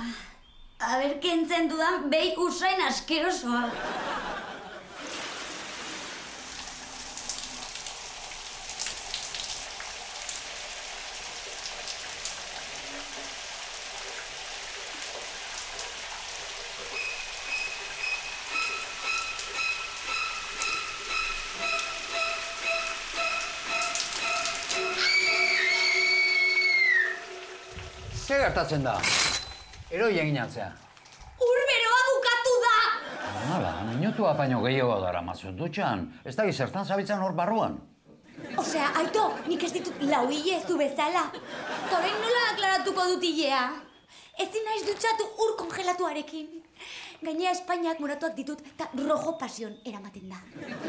Aber kentzen dudan behi usain askerosoa. Zer gertatzen da? Eroi egin atzea. Urberoa bukatu da! Hala, minutua baino gehiago dara mazut dutxan. Ez da gizertan zabitzen hor barruan. Osea, Aito, nik ez ditut lau hile ez du bezala. Toren nola aklaratuko dut hilea? Ezin naiz dutxatu ur kongelatuarekin. Gainea Espainiak moratuak ditut eta rojo pasion eramaten da.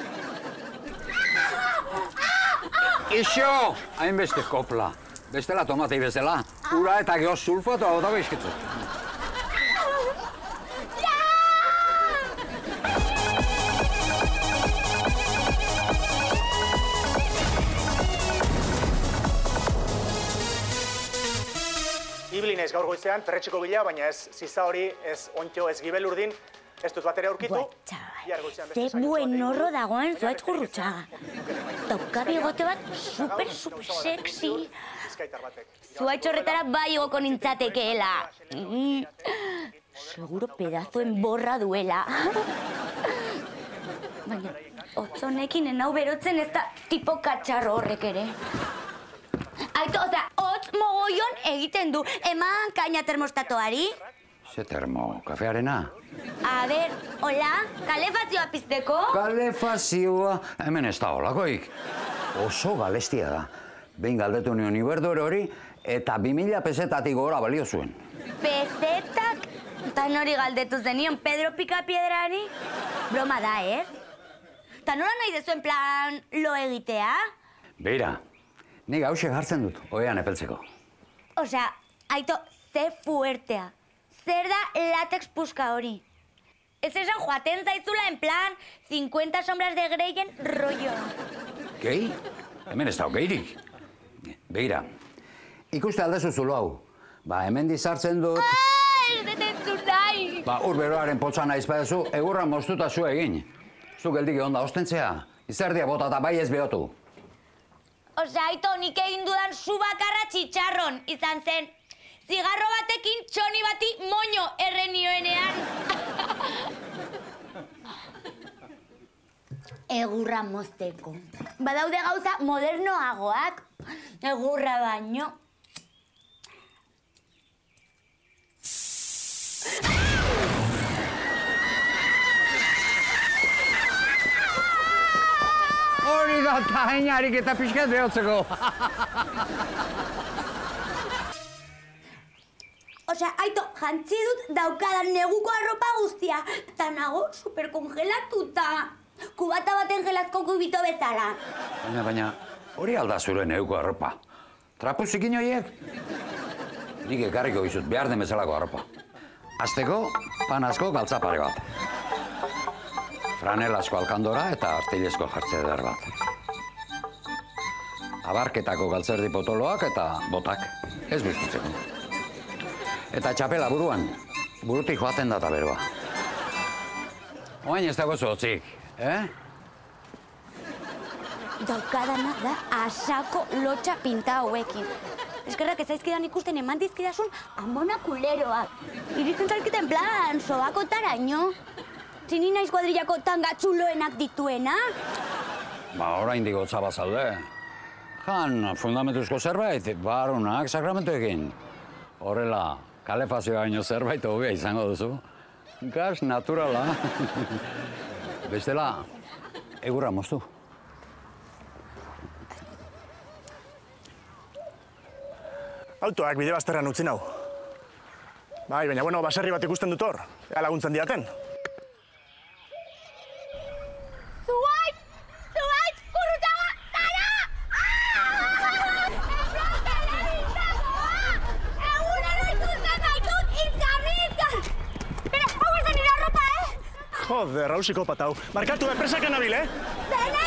Ixo! Hainbeste kopla. Bestela tomatei bezala. Ura eta geho sulfotoa otago izkitzu. Ibili naiz gaur goizean, perretxiko bila, baina ez ziza hori, ez ontxo, ez gibelurdin, ez dut batera aurkitu. Ze buen horro dagoen zoaitz gurrutxaga. Dauka bigote bat super sexy. Zuaitz horretara bai goko nintzatekeela. Seguro pedazoen borra duela. Baina, otzonekin enau berotzen ez da tipo katxarro horrek ere. Aito, hotz mogoion egiten du. Eman kaina termostatoari. Ze termo, kafearena? A ber, hola, kalefazioa pizteko? Kalefazioa, hemen ez da holakoik. Oso galestia da. Behin galdetu nion iberdore hori, eta 2000 pesetatik gora balio zuen. Pesetak? Eta nori galdetu zenion, Pedro Pikapiedrari? Broma da, ez? Eta nola nahi dezuen plan lo egitea? Beira, nik hauxe jartzen dut, oean epeltzeko. Osea, Aito, ze fuertea. Zer da latex puska hori? Ez esan joaten zaizula en plan 50 sombras de Greyen rollo. Gehi? Hemen ez da geirik. Beira, ikuste aldezu zulo hau. Ba, hemen dizartzen dut... Ez detetzu nahi! Ba, urberoaren potsa naiz badezu, egurra moztuta zu egin. Zu geldik egon da ostentzea, izerdia bota eta bai ez behotu. Osea, Aito, nik egin dudan zu bakarra txitxarron izan zen. Zigarro batekin txoni bati moño errenioenean. Egurra mozteko. Badaude gauza modernoagoak. Egurra baino. Hori da taheinarik eta pixkat behotzeko. Osea, Aito, jantzi dut daukadan neguko arropa guztia. Eta nago superkongelatuta. Kubata baten gelazko kubito bezala. Baina, hori alda zure neguko arropa. Trapuzikin horiek? Nik ekarriko bizut, behar den bezalako arropa. Azteko, panazko galtzapare bat. Franelasko alkandora eta artilezko jartze eder bat. Abarketako galtzerdi potoloak eta botak. Ez bustitzeko. Eta txapela buruan, burutik joaten data beroa. Oain ez dago zuotzik, Daukadana da asako lotxa pinta hauekin. Eskerrak ez zaizkidan ikusten eman dizkidasun amona kuleroak. Iritzen zaizkiten plan, sobako taraino. Zini naiz kuadrillako tangatxuloenak dituena. Ba, orain digo txaba zaude. Jan, fundamentuzko zerbait, barunak sakramentuekin. Horrela, kalefazioa baino zerbait hobea izango duzu. Gas naturala. Bestela, egurra moztu. Autoak bide bazterran utzi nau. Bai, baina, bueno, baserri bat ikusten dut hor. Ea laguntzen diaten. Zuaitz! Zuaitz! Gurrutxaga! Zara! Egunero ikusten gaitut izkarrizkan! Bera, hau ez da nire arropa, Joder, hau psikopata hau. Markatu, presakan nabil, Dena